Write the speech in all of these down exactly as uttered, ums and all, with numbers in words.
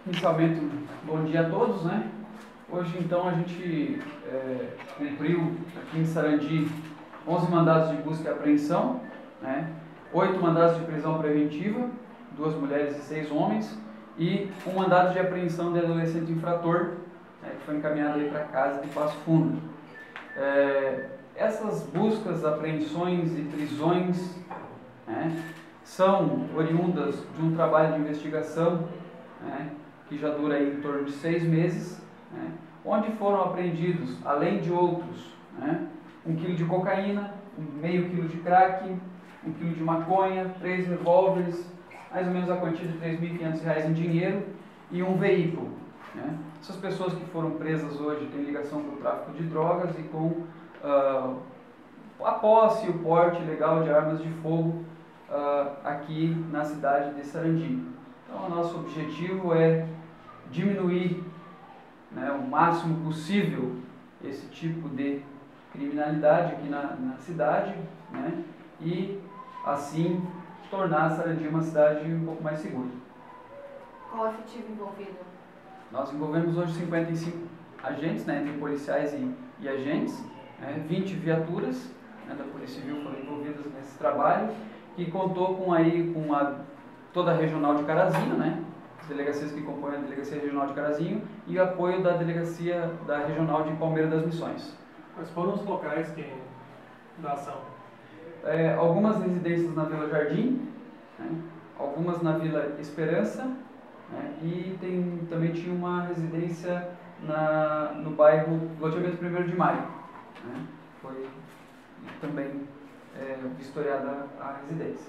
Inicialmente, bom dia a todos, né? Hoje, então, a gente é, cumpriu aqui em Sarandi onze mandados de busca e apreensão, né? oito mandados de prisão preventiva, duas mulheres e seis homens, e um mandado de apreensão de adolescente infrator, né, que foi encaminhado aí para casa de Passo Fundo. É, essas buscas, apreensões e prisões, né, são oriundas de um trabalho de investigação, né, que já dura aí em torno de seis meses, né, onde foram apreendidos, além de outros, né, um quilo de cocaína, um meio quilo de crack, um quilo de maconha, três revólveres, mais ou menos a quantia de três mil e quinhentos reais em dinheiro e um veículo. Né. Essas pessoas que foram presas hoje têm ligação com o tráfico de drogas e com uh, a posse e o porte ilegal de armas de fogo uh, aqui na cidade de Sarandi. Então, o nosso objetivo é diminuir, né, o máximo possível esse tipo de criminalidade aqui na, na cidade, né, e assim tornar Sarandi uma cidade um pouco mais segura. Qual o efetivo envolvido? Nós envolvemos hoje cinquenta e cinco agentes, né, entre policiais e, e agentes, né, vinte viaturas, né, da Polícia Civil foram envolvidas nesse trabalho, que contou com, aí, com a, toda a regional de Carazinho, né, as delegacias que compõem a Delegacia Regional de Carazinho e o apoio da Delegacia da Regional de Palmeira das Missões. Quais foram os locais que, da ação? É, algumas residências na Vila Jardim, né, algumas na Vila Esperança, né, e tem, também tinha uma residência na, no bairro Loteamento primeiro de maio. Né, foi também é, vistoriada a residência.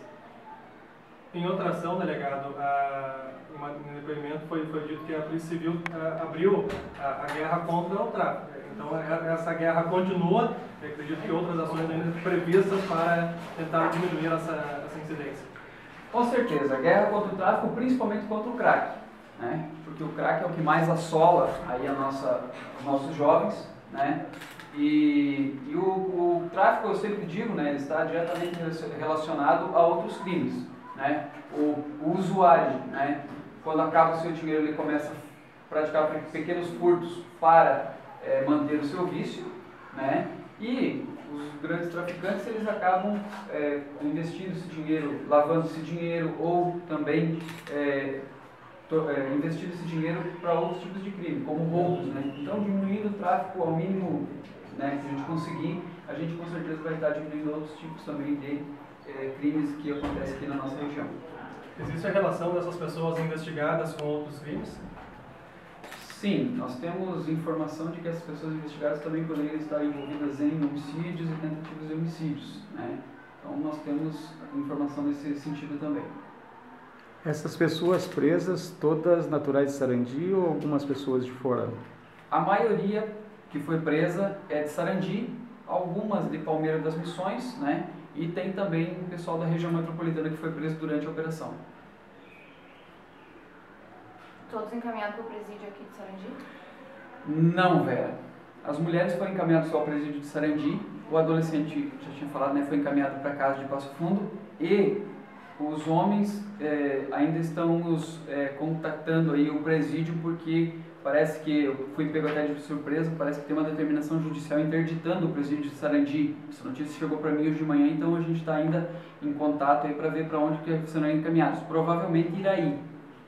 Em outra ação, delegado, a, uma, no depoimento foi, foi dito que a Polícia Civil a, abriu a, a guerra contra o tráfico. Então, a, essa guerra continua, eu acredito que outras ações ainda previstas para tentar diminuir essa, essa incidência. Com certeza, a guerra contra o tráfico, principalmente contra o crack, né? Porque o crack é o que mais assola aí a nossa, os nossos jovens, né? E, e o, o tráfico, eu sempre digo, né, ele está diretamente relacionado a outros crimes, né? O, o usuário, né, quando acaba o seu dinheiro, ele começa a praticar pequenos furtos para é, manter o seu vício, né? E os grandes traficantes, eles acabam é, investindo esse dinheiro, lavando esse dinheiro ou também é, to, é, investindo esse dinheiro para outros tipos de crime, como roubos, né? Então, diminuindo o tráfico ao mínimo, né, que a gente conseguir, a gente com certeza vai estar diminuindo outros tipos também de é, crimes que acontecem aqui na nossa região. Existe a relação dessas pessoas investigadas com outros crimes? Sim, nós temos informação de que essas pessoas investigadas também poderiam estar envolvidas em homicídios e tentativas de homicídios, né? Então nós temos informação nesse sentido também. Essas pessoas presas, todas naturais de Sarandi ou algumas pessoas de fora? A maioria que foi presa é de Sarandi, algumas de Palmeira das Missões, né? E tem também o pessoal da região metropolitana que foi preso durante a operação. Todos encaminhados para o presídio aqui de Sarandi? Não, Vera. As mulheres foram encaminhadas só ao presídio de Sarandi, o adolescente, já tinha falado, né, foi encaminhado para a casa de Passo Fundo, e os homens é, ainda estão nos é, contactando aí o presídio, porque parece que, eu fui pego até de surpresa, parece que tem uma determinação judicial interditando o presídio de Sarandi. Essa notícia chegou para mim hoje de manhã, então a gente está ainda em contato aí para ver para onde que serão encaminhados. Provavelmente Iraí.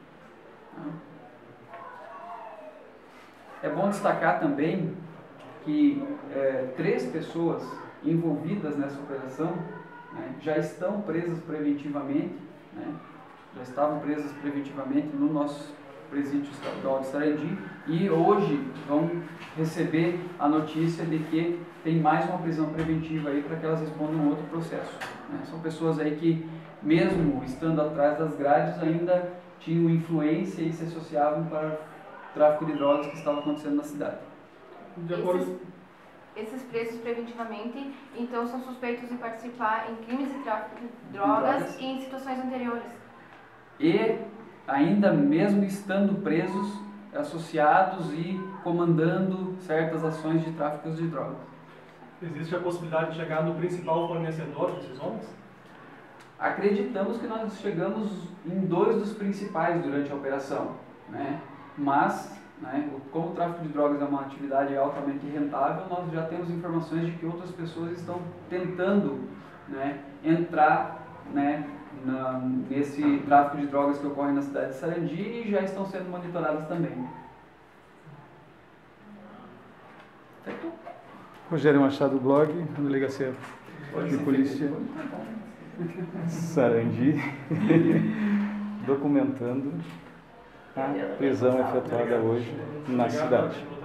É bom destacar também que é, três pessoas envolvidas nessa operação, né, já estão presas preventivamente, né, já estavam presas preventivamente no nosso presídio estadual de Sarandi e hoje vão receber a notícia de que tem mais uma prisão preventiva aí para que elas respondam outro processo. Né. São pessoas aí que, mesmo estando atrás das grades, ainda tinham influência e se associavam para o tráfico de drogas que estava acontecendo na cidade. De acordo... Esses, esses presos preventivamente, então, são suspeitos de participar em crimes de tráfico de drogas, drogas. E em situações anteriores. E ainda mesmo estando presos, associados e comandando certas ações de tráfico de drogas. Existe a possibilidade de chegar no principal fornecedor desses homens? Acreditamos que nós chegamos em dois dos principais durante a operação, né? mas, né, como o tráfico de drogas é uma atividade altamente rentável, nós já temos informações de que outras pessoas estão tentando, né, entrar, né, na, nesse tráfico de drogas que ocorre na cidade de Sarandi e já estão sendo monitoradas também. Certo? Rogério Machado, blog, Delegacia de Polícia Sarandi, documentando a prisão efetuada hoje na cidade.